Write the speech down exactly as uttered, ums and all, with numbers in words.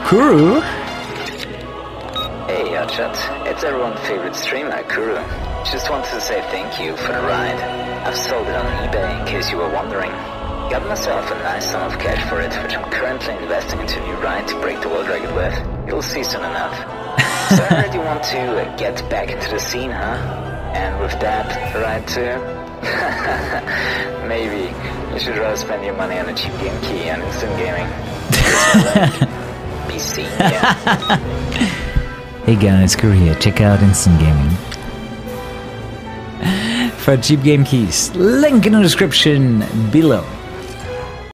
Kuru? Hey Hotshot, it's everyone's favorite streamer, Kuru. Just wanted to say thank you for the ride. I've sold it on eBay in case you were wondering. Got myself a nice sum of cash for it, which I'm currently investing into a new ride to break the world record with. You'll see soon enough. So I heard you want to uh, get back into the scene, huh? And with that, ride too? Maybe you should rather spend your money on a cheap game key and instant gaming. Be seen, yeah. Hey guys, Kuru here. Check out Instant Gaming for cheap game keys. Link in the description below.